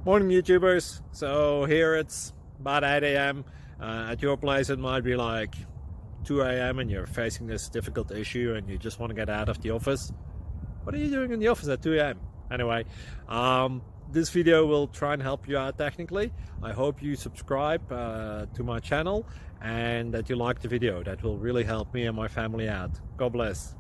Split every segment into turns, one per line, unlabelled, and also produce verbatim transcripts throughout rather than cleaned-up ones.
Morning YouTubers. So here it's about eight A M Uh, at your place it might be like two A M and you're facing this difficult issue and you just want to get out of the office. What are you doing in the office at two A M? Anyway, um, this video will try and help you out technically. I hope you subscribe uh, to my channel and that you like the video. That will really help me and my family out. God bless.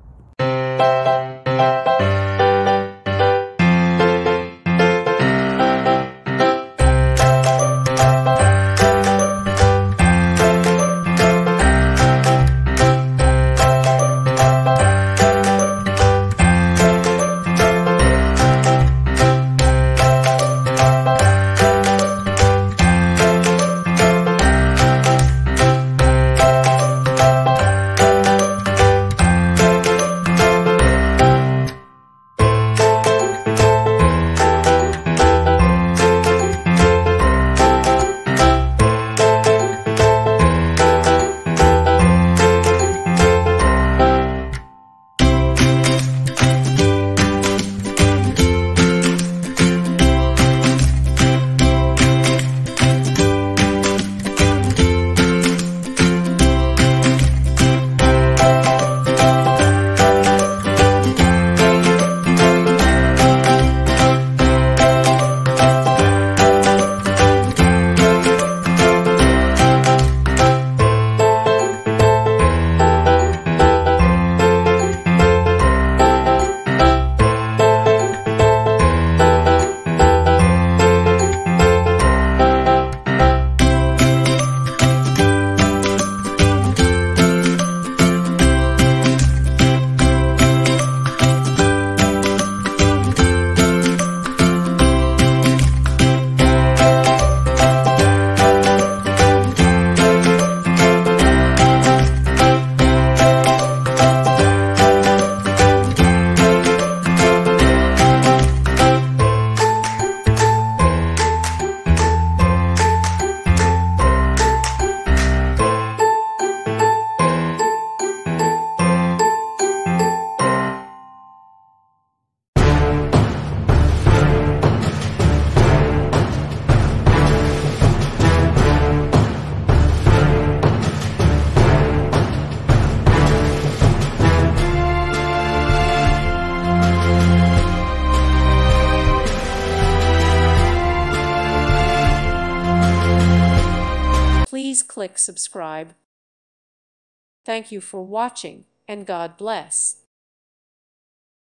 Please click subscribe. Thank you for watching, and God bless.